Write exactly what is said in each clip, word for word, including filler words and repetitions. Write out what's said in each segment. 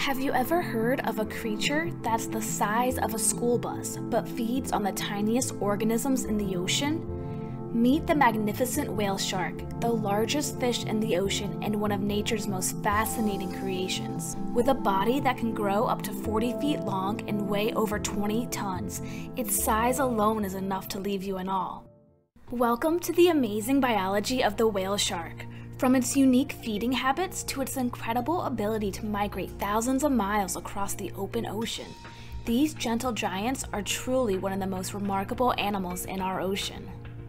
Have you ever heard of a creature that's the size of a school bus but feeds on the tiniest organisms in the ocean? Meet the magnificent whale shark, the largest fish in the ocean and one of nature's most fascinating creations. With a body that can grow up to forty feet long and weigh over twenty tons, its size alone is enough to leave you in awe. Welcome to the amazing biology of the whale shark. From its unique feeding habits to its incredible ability to migrate thousands of miles across the open ocean, these gentle giants are truly one of the most remarkable animals in our ocean.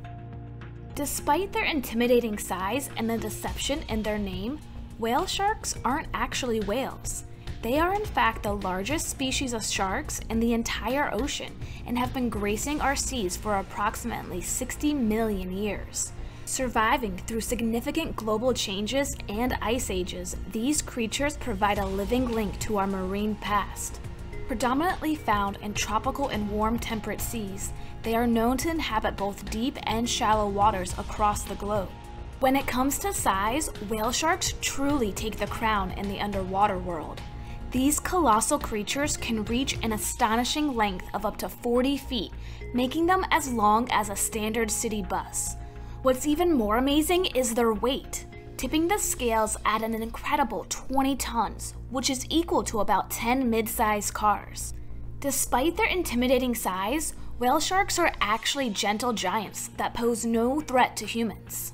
Despite their intimidating size and the deception in their name, whale sharks aren't actually whales. They are in fact the largest species of sharks in the entire ocean and have been gracing our seas for approximately sixty million years. Surviving through significant global changes and ice ages, these creatures provide a living link to our marine past. Predominantly found in tropical and warm temperate seas, they are known to inhabit both deep and shallow waters across the globe. When it comes to size, whale sharks truly take the crown in the underwater world. These colossal creatures can reach an astonishing length of up to forty feet, making them as long as a standard city bus. What's even more amazing is their weight, tipping the scales at an incredible twenty tons, which is equal to about ten mid-sized cars. Despite their intimidating size, whale sharks are actually gentle giants that pose no threat to humans.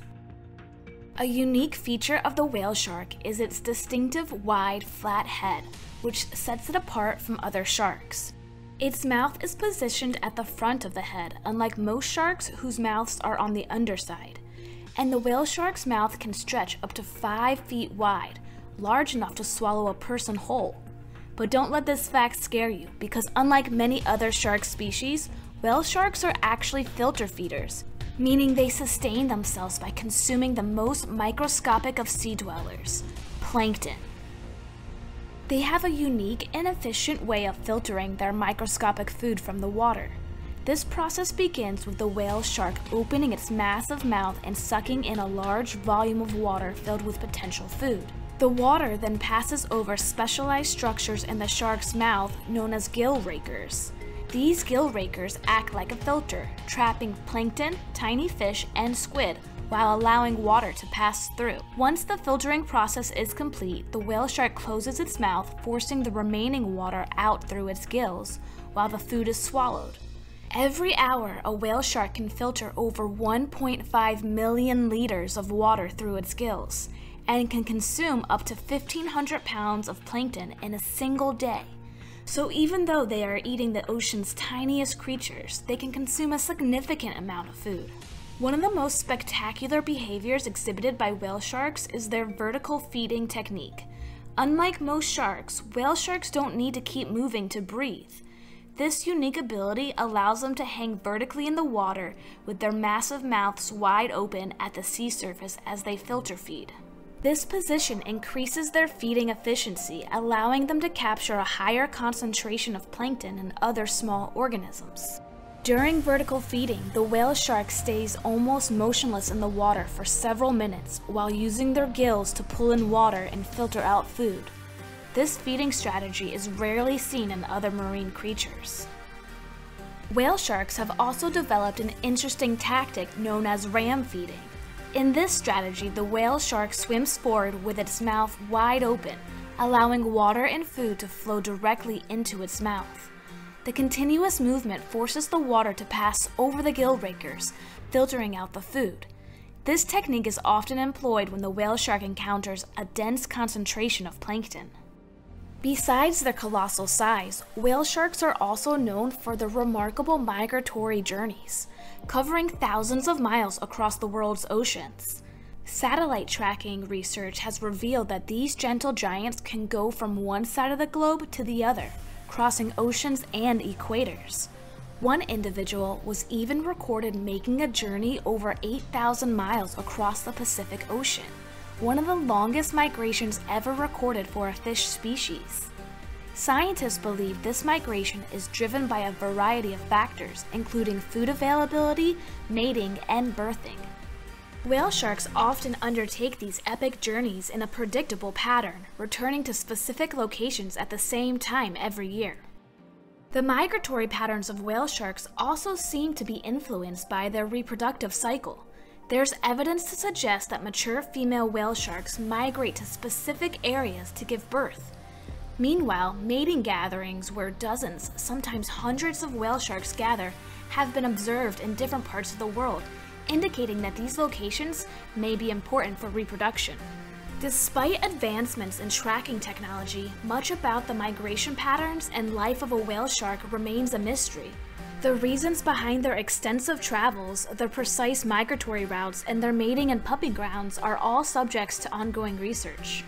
A unique feature of the whale shark is its distinctive wide, flat head, which sets it apart from other sharks. Its mouth is positioned at the front of the head, unlike most sharks whose mouths are on the underside. And the whale shark's mouth can stretch up to five feet wide, large enough to swallow a person whole. But don't let this fact scare you, because unlike many other shark species, whale sharks are actually filter feeders, meaning they sustain themselves by consuming the most microscopic of sea dwellers, plankton. They have a unique and efficient way of filtering their microscopic food from the water. This process begins with the whale shark opening its massive mouth and sucking in a large volume of water filled with potential food. The water then passes over specialized structures in the shark's mouth known as gill rakers. These gill rakers act like a filter, trapping plankton, tiny fish, and squid, while allowing water to pass through. Once the filtering process is complete, the whale shark closes its mouth, forcing the remaining water out through its gills, while the food is swallowed. Every hour, a whale shark can filter over one point five million liters of water through its gills, and can consume up to fifteen hundred pounds of plankton in a single day. So even though they are eating the ocean's tiniest creatures, they can consume a significant amount of food. One of the most spectacular behaviors exhibited by whale sharks is their vertical feeding technique. Unlike most sharks, whale sharks don't need to keep moving to breathe. This unique ability allows them to hang vertically in the water with their massive mouths wide open at the sea surface as they filter feed. This position increases their feeding efficiency, allowing them to capture a higher concentration of plankton and other small organisms. During vertical feeding, the whale shark stays almost motionless in the water for several minutes while using their gills to pull in water and filter out food. This feeding strategy is rarely seen in other marine creatures. Whale sharks have also developed an interesting tactic known as ram feeding. In this strategy, the whale shark swims forward with its mouth wide open, allowing water and food to flow directly into its mouth. The continuous movement forces the water to pass over the gill rakers, filtering out the food. This technique is often employed when the whale shark encounters a dense concentration of plankton. Besides their colossal size, whale sharks are also known for their remarkable migratory journeys, covering thousands of miles across the world's oceans. Satellite tracking research has revealed that these gentle giants can go from one side of the globe to the other, crossing oceans and equators. One individual was even recorded making a journey over eight thousand miles across the Pacific Ocean, one of the longest migrations ever recorded for a fish species. Scientists believe this migration is driven by a variety of factors, including food availability, mating, and birthing. Whale sharks often undertake these epic journeys in a predictable pattern, returning to specific locations at the same time every year. The migratory patterns of whale sharks also seem to be influenced by their reproductive cycle. There's evidence to suggest that mature female whale sharks migrate to specific areas to give birth. Meanwhile, mating gatherings where dozens, sometimes hundreds of whale sharks gather have been observed in different parts of the world, indicating that these locations may be important for reproduction. Despite advancements in tracking technology, much about the migration patterns and life of a whale shark remains a mystery. The reasons behind their extensive travels, their precise migratory routes, and their mating and puppy grounds are all subjects to ongoing research.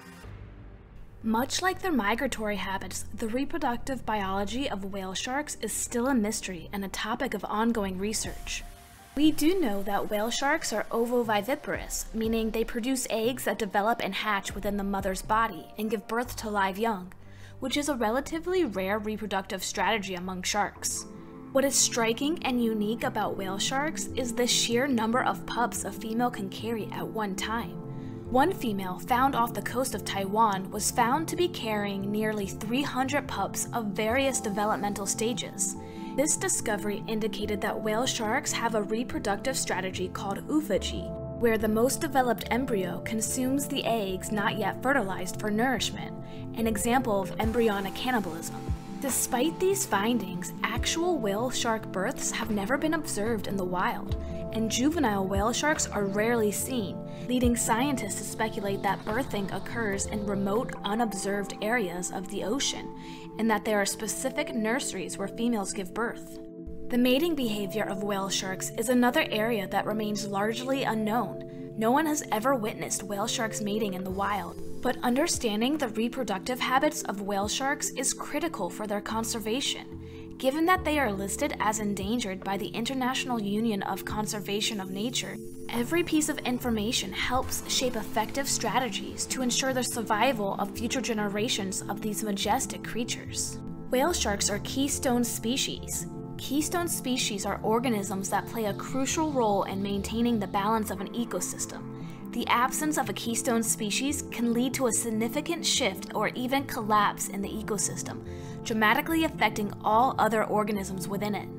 Much like their migratory habits, the reproductive biology of whale sharks is still a mystery and a topic of ongoing research. We do know that whale sharks are ovoviviparous, meaning they produce eggs that develop and hatch within the mother's body and give birth to live young, which is a relatively rare reproductive strategy among sharks. What is striking and unique about whale sharks is the sheer number of pups a female can carry at one time. One female found off the coast of Taiwan was found to be carrying nearly three hundred pups of various developmental stages. This discovery indicated that whale sharks have a reproductive strategy called oophagy, where the most developed embryo consumes the eggs not yet fertilized for nourishment, an example of embryonic cannibalism. Despite these findings, actual whale shark births have never been observed in the wild, and juvenile whale sharks are rarely seen, leading scientists to speculate that birthing occurs in remote, unobserved areas of the ocean, and that there are specific nurseries where females give birth. The mating behavior of whale sharks is another area that remains largely unknown. No one has ever witnessed whale sharks mating in the wild, but understanding the reproductive habits of whale sharks is critical for their conservation. Given that they are listed as endangered by the International Union of Conservation of Nature, every piece of information helps shape effective strategies to ensure the survival of future generations of these majestic creatures. Whale sharks are keystone species. Keystone species are organisms that play a crucial role in maintaining the balance of an ecosystem. The absence of a keystone species can lead to a significant shift or even collapse in the ecosystem, dramatically affecting all other organisms within it.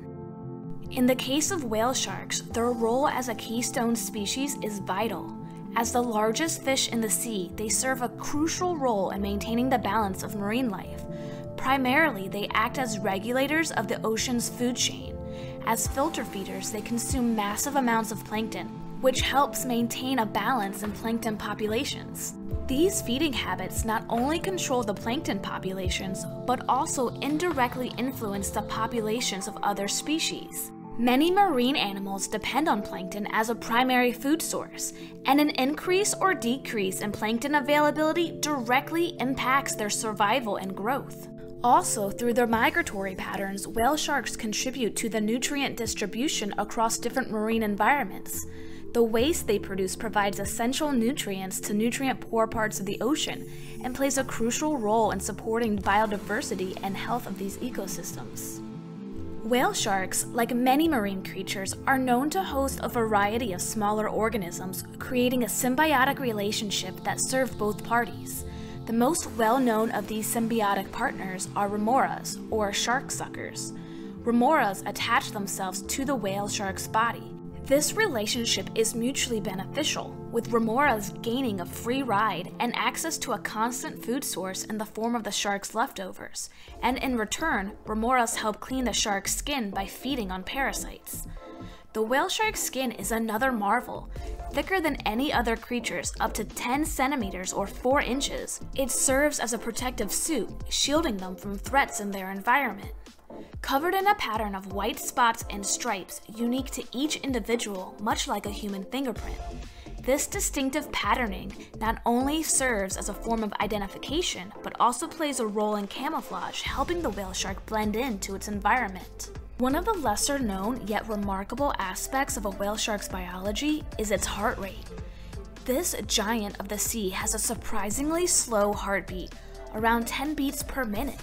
In the case of whale sharks, their role as a keystone species is vital. As the largest fish in the sea, they serve a crucial role in maintaining the balance of marine life. Primarily, they act as regulators of the ocean's food chain. As filter feeders, they consume massive amounts of plankton, which helps maintain a balance in plankton populations. These feeding habits not only control the plankton populations, but also indirectly influence the populations of other species. Many marine animals depend on plankton as a primary food source, and an increase or decrease in plankton availability directly impacts their survival and growth. Also, through their migratory patterns, whale sharks contribute to the nutrient distribution across different marine environments. The waste they produce provides essential nutrients to nutrient-poor parts of the ocean and plays a crucial role in supporting biodiversity and health of these ecosystems. Whale sharks, like many marine creatures, are known to host a variety of smaller organisms, creating a symbiotic relationship that serves both parties. The most well-known of these symbiotic partners are remoras, or shark suckers. Remoras attach themselves to the whale shark's body. This relationship is mutually beneficial, with remoras gaining a free ride and access to a constant food source in the form of the shark's leftovers, and in return, remoras help clean the shark's skin by feeding on parasites. The whale shark's skin is another marvel. Thicker than any other creature's, up to ten centimeters or four inches, it serves as a protective suit, shielding them from threats in their environment. Covered in a pattern of white spots and stripes unique to each individual, much like a human fingerprint. This distinctive patterning not only serves as a form of identification, but also plays a role in camouflage, helping the whale shark blend into its environment. One of the lesser known yet remarkable aspects of a whale shark's biology is its heart rate. This giant of the sea has a surprisingly slow heartbeat, around ten beats per minute.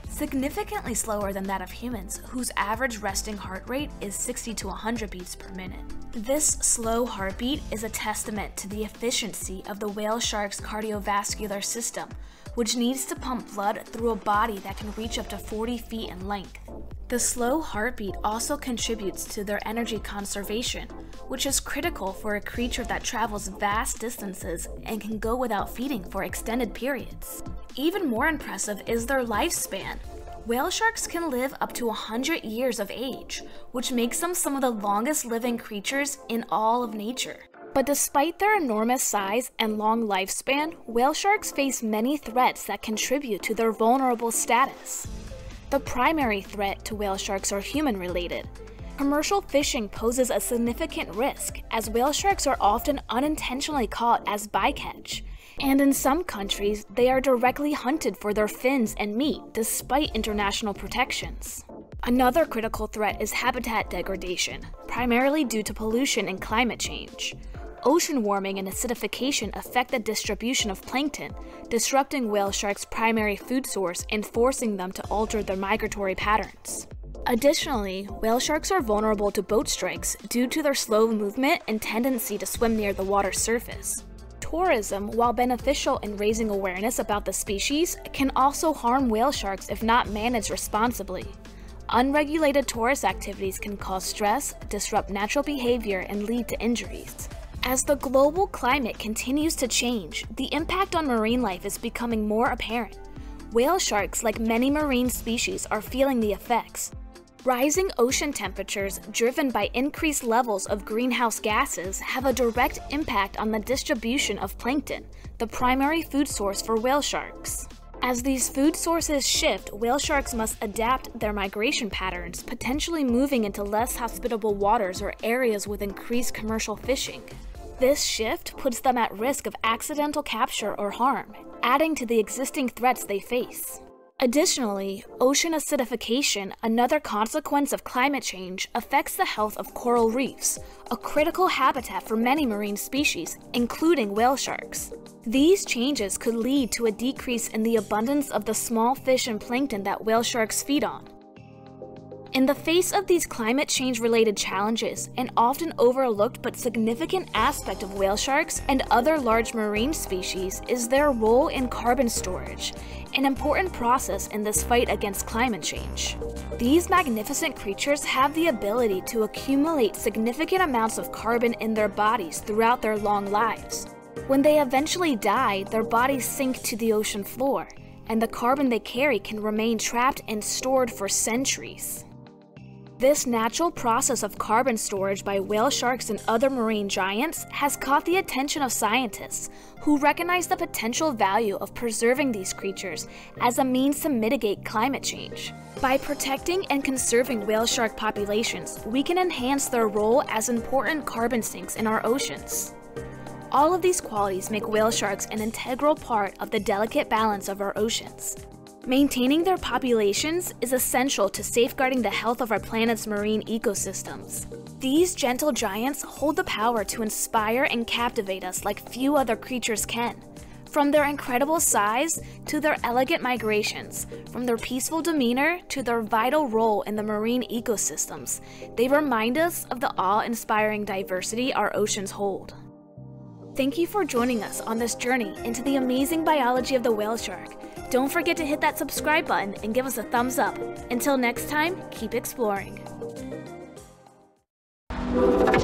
significantly slower than that of humans, whose average resting heart rate is sixty to one hundred beats per minute. This slow heartbeat is a testament to the efficiency of the whale shark's cardiovascular system, which needs to pump blood through a body that can reach up to forty feet in length. The slow heartbeat also contributes to their energy conservation, which is critical for a creature that travels vast distances and can go without feeding for extended periods. Even more impressive is their lifespan. Whale sharks can live up to one hundred years of age, which makes them some of the longest living creatures in all of nature. But despite their enormous size and long lifespan, whale sharks face many threats that contribute to their vulnerable status. The primary threat to whale sharks are human-related. Commercial fishing poses a significant risk, as whale sharks are often unintentionally caught as bycatch, and in some countries, they are directly hunted for their fins and meat despite international protections. Another critical threat is habitat degradation, primarily due to pollution and climate change. Ocean warming and acidification affect the distribution of plankton, disrupting whale sharks' primary food source and forcing them to alter their migratory patterns. Additionally, whale sharks are vulnerable to boat strikes due to their slow movement and tendency to swim near the water's surface. Tourism, while beneficial in raising awareness about the species, can also harm whale sharks if not managed responsibly. Unregulated tourist activities can cause stress, disrupt natural behavior, and lead to injuries. As the global climate continues to change, the impact on marine life is becoming more apparent. Whale sharks, like many marine species, are feeling the effects. Rising ocean temperatures, driven by increased levels of greenhouse gases, have a direct impact on the distribution of plankton, the primary food source for whale sharks. As these food sources shift, whale sharks must adapt their migration patterns, potentially moving into less hospitable waters or areas with increased commercial fishing. This shift puts them at risk of accidental capture or harm, adding to the existing threats they face. Additionally, ocean acidification, another consequence of climate change, affects the health of coral reefs, a critical habitat for many marine species, including whale sharks. These changes could lead to a decrease in the abundance of the small fish and plankton that whale sharks feed on. In the face of these climate change-related challenges, an often overlooked but significant aspect of whale sharks and other large marine species is their role in carbon storage, an important process in this fight against climate change. These magnificent creatures have the ability to accumulate significant amounts of carbon in their bodies throughout their long lives. When they eventually die, their bodies sink to the ocean floor, and the carbon they carry can remain trapped and stored for centuries. This natural process of carbon storage by whale sharks and other marine giants has caught the attention of scientists, who recognize the potential value of preserving these creatures as a means to mitigate climate change. By protecting and conserving whale shark populations, we can enhance their role as important carbon sinks in our oceans. All of these qualities make whale sharks an integral part of the delicate balance of our oceans. Maintaining their populations is essential to safeguarding the health of our planet's marine ecosystems. These gentle giants hold the power to inspire and captivate us like few other creatures can. From their incredible size to their elegant migrations, from their peaceful demeanor to their vital role in the marine ecosystems, they remind us of the awe-inspiring diversity our oceans hold. Thank you for joining us on this journey into the amazing biology of the whale shark. Don't forget to hit that subscribe button and give us a thumbs up. Until next time, keep exploring.